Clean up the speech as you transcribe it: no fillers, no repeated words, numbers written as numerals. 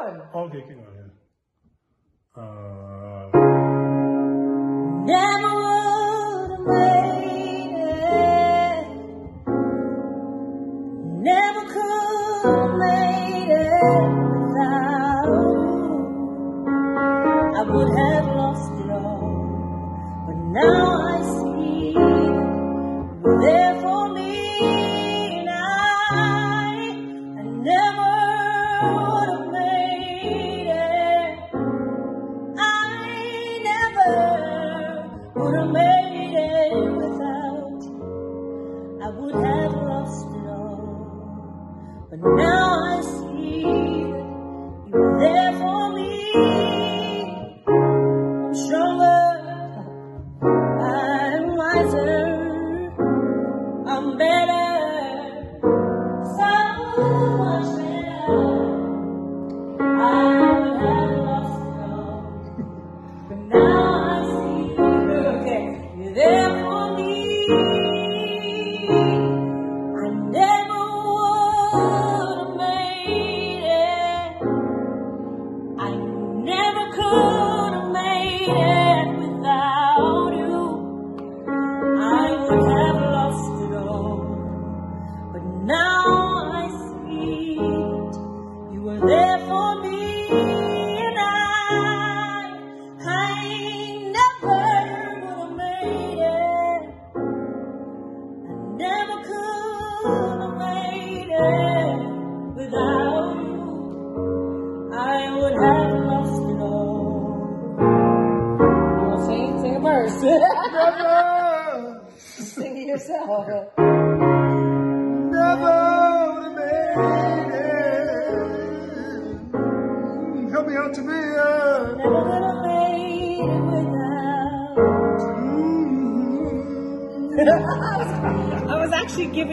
going. Okay, keep going. Yeah. Never would have made it. Never could have made it without you. I would have lost it all, but now I see you're there for me, and I never would have made it. I never would have made it without you. I would have lost it all, but now I see that you were there for me. I'm stronger, I'm wiser, I'm better, so much better. I would have lost it all, but now I see you're there for me. I never would have made it. I never could have made it without you. I would have lost it all, but now I see that you were there for me, and I never would have made it. I never could have made it without you. I would have lost it all. You want to sing? Sing a verse. Sing it yourself. Never would have made it. Help me out, Tamia. Never would have made it without you. I was actually giving